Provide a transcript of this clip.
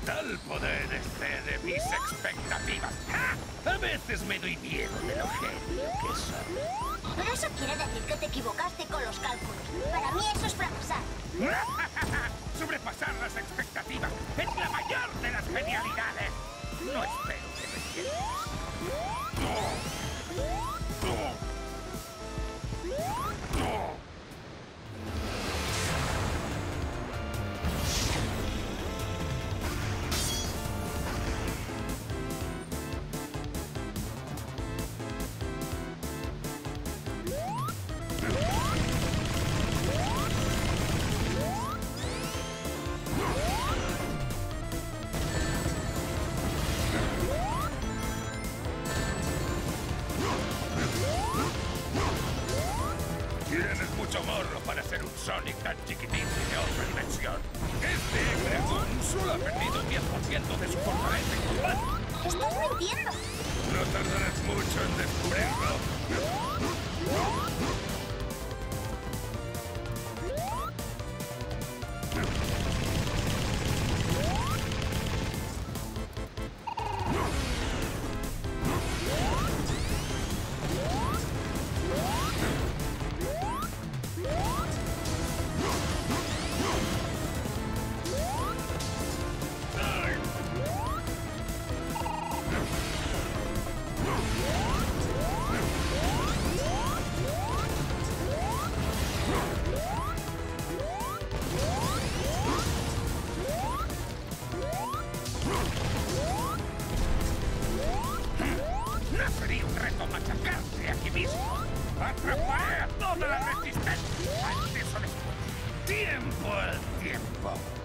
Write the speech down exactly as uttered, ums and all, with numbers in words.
Tal poder excede mis expectativas. ¡Ja! A veces me doy miedo de lo genio que soy. Pero eso quiere decir que te equivocaste con los cálculos. Para mí eso es fracasar. Sobrepasar las expectativas es la mayor de las genialidades. No espero que me entiendas. No. No. No. Tienes mucho morro para ser un Sonic tan chiquitín y de otra dimensión. Este dragón solo ha perdido un diez por ciento de su fortaleza en combate. ¡Estás mintiendo! No tardarás mucho en descubrirlo. ¿No sería un reto machacarse aquí mismo? ¡Atrapar a toda la resistencia! ¡Antes o después! ¡Tiempo al tiempo!